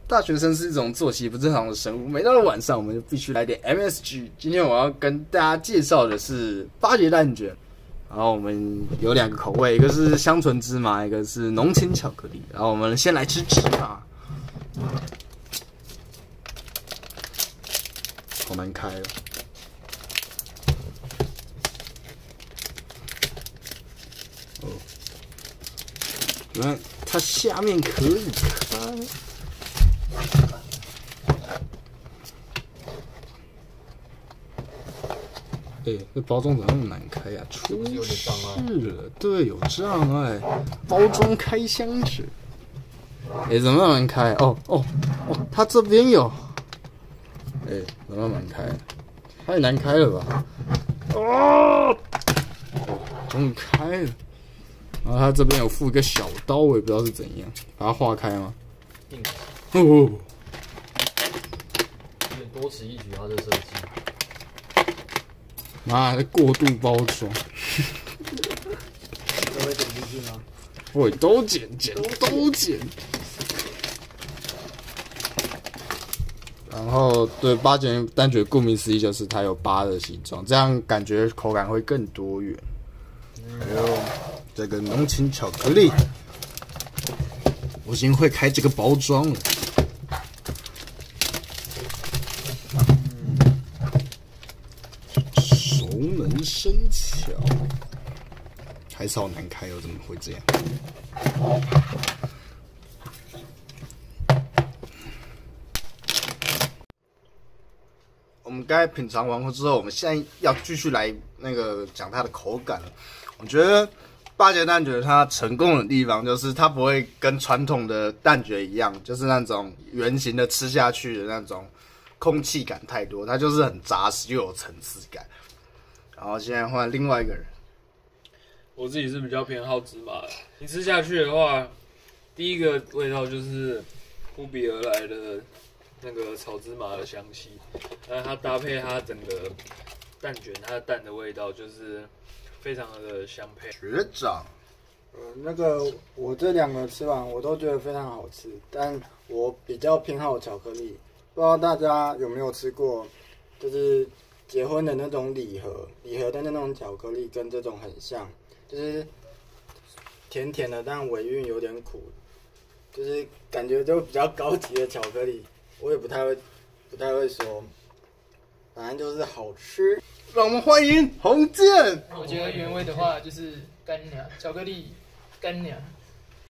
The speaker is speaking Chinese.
大学生是一种作息不正常的生物，每到了晚上，我们就必须来点 MSG。今天我要跟大家介绍的是八节蛋卷，然后我们有2个口味，一个是香醇芝麻，一个是浓情巧克力。然后我们先来吃芝麻，好难开哦。哦，原来它下面可以开。这包装怎么那么难开呀？出事了，对，有障碍。包装开箱纸，怎么那么难开？哦，它这边有，怎么那么难开？太难开了吧？终于开了。然后它这边有附一个小刀，我也不知道是怎样，把它化开吗？ 有点多此一举，它的设计。 妈的，过度包装。 都会剪进去吗？ 会，都剪。然后，对八节蛋卷，顾名思义就是它有8的形状，这样感觉口感会更多元。还有这个浓情巧克力，我已经会开这个包装了。熟能生巧，还是好难开哦，怎么会这样？我们刚才品尝完之后，我们现在要继续来讲它的口感了。我觉得八节蛋卷它成功的地方就是它不会跟传统的蛋卷一样，就是那种圆形的吃下去的那种空气感太多，它就是很扎实又有层次感。然后现在换另外一个人， 我自己是比较偏好芝麻的。你吃下去的话，第一个味道就是扑鼻而来的那个炒芝麻的香气，那它搭配它整个蛋卷，它的蛋的味道就是非常的相配。 学长， 我这2个吃完我都觉得非常好吃，但我比较偏好巧克力。不知道大家有没有吃过，就是结婚的那种礼盒的那种巧克力，跟这种很像，就是甜甜的，但尾韵有点苦，就是感觉就比较高级的巧克力。我也不太会说，反正就是好吃。 让我们欢迎洪健。 我觉得原味的话就是干娘，巧克力干娘。